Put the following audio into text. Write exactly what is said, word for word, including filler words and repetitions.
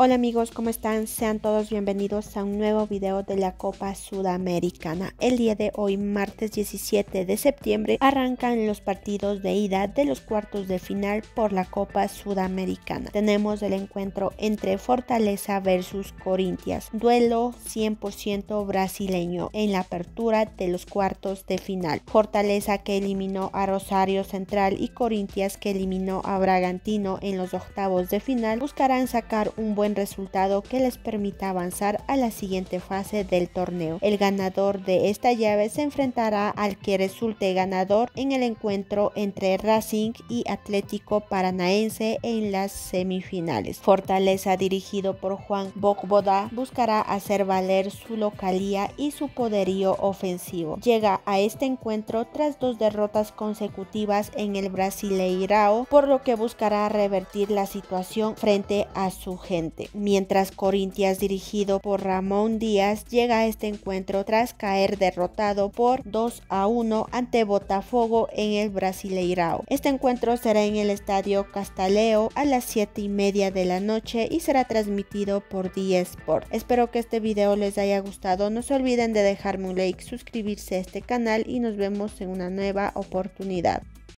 Hola amigos, ¿cómo están? Sean todos bienvenidos a un nuevo video de la Copa Sudamericana. El día de hoy, martes diecisiete de septiembre, arrancan los partidos de ida de los cuartos de final por la Copa Sudamericana. Tenemos el encuentro entre Fortaleza versus Corinthians, duelo cien por ciento brasileño en la apertura de los cuartos de final. Fortaleza, que eliminó a Rosario Central, y Corinthians, que eliminó a Bragantino en los octavos de final, buscarán sacar un buen resultado que les permita avanzar a la siguiente fase del torneo. El ganador de esta llave se enfrentará al que resulte ganador en el encuentro entre Racing y Atlético Paranaense en las semifinales. Fortaleza, dirigido por Juan Bocboda, buscará hacer valer su localía y su poderío ofensivo. Llega a este encuentro tras dos derrotas consecutivas en el Brasileirao, por lo que buscará revertir la situación frente a su gente. Mientras Corinthians, dirigido por Ramón Díaz, llega a este encuentro tras caer derrotado por dos a uno ante Botafogo en el Brasileirao. Este encuentro será en el Estadio Castelao a las siete y media de la noche y será transmitido por D Sport. Espero que este video les haya gustado. No se olviden de dejarme un like, suscribirse a este canal y nos vemos en una nueva oportunidad.